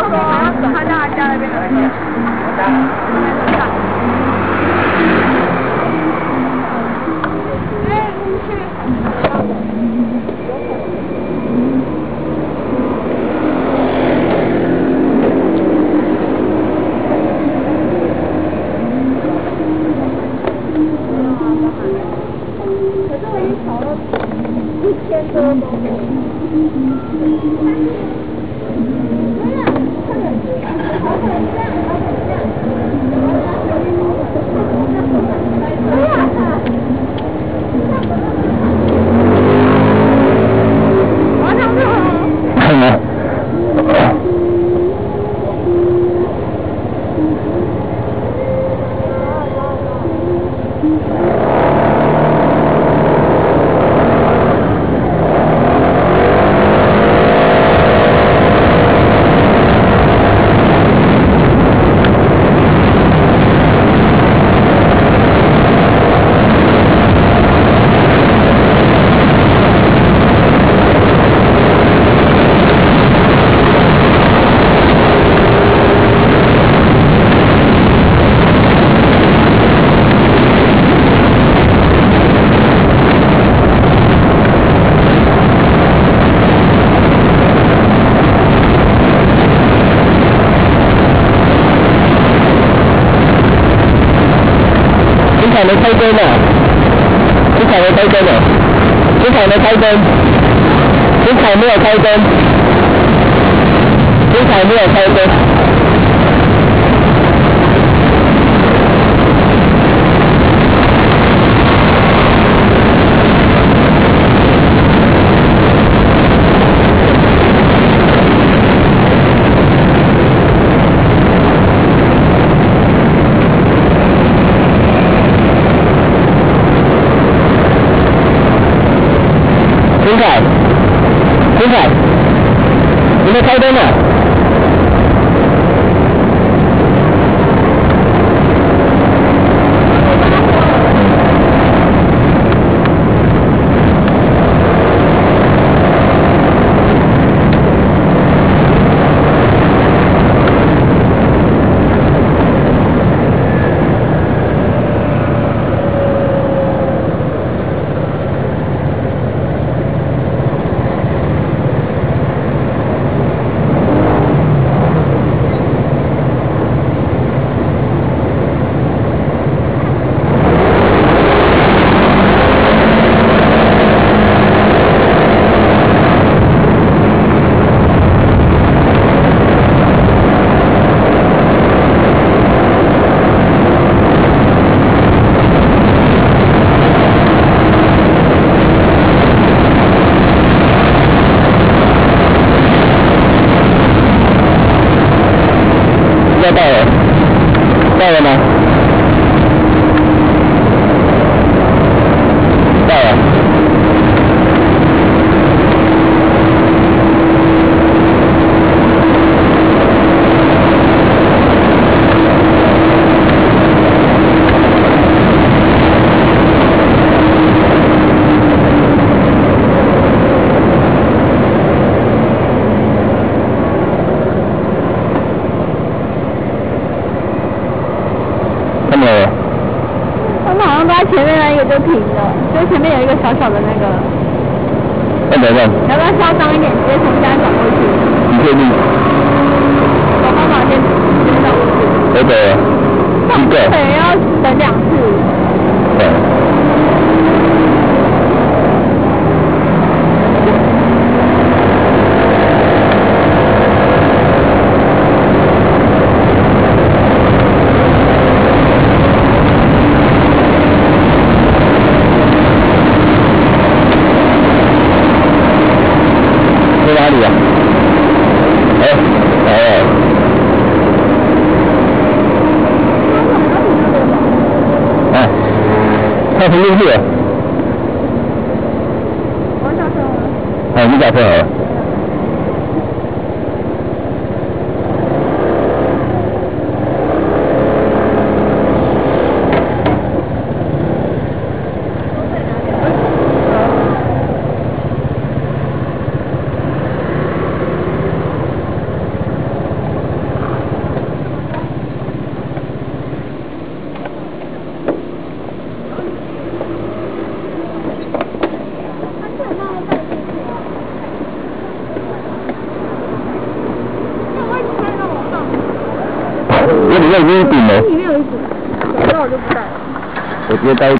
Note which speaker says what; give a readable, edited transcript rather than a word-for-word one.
Speaker 1: 说他叫他家那边的人。可是我已经调了1000多公里。
Speaker 2: 没开灯了，金凯没开灯了，金凯没开灯，金凯没有开灯，金凯没有开灯。金凯，你没开灯呢？到了吗？到了。没有。
Speaker 1: 他们好像都在前面那一个就停了，就前面有一个小小的那个。
Speaker 2: 那没办法。
Speaker 1: 要不要嚣张一点，直接从家转过去？
Speaker 2: 你确定？
Speaker 1: 我帮忙先转过去。
Speaker 2: 对的。一个。
Speaker 1: 对，要等2次。
Speaker 2: 对。哪里啊？他停进去了。
Speaker 1: 我下车了。
Speaker 2: 你下车了。 个已经顶了。
Speaker 1: 里面有一股，小到我就不带了。
Speaker 2: 我直接带。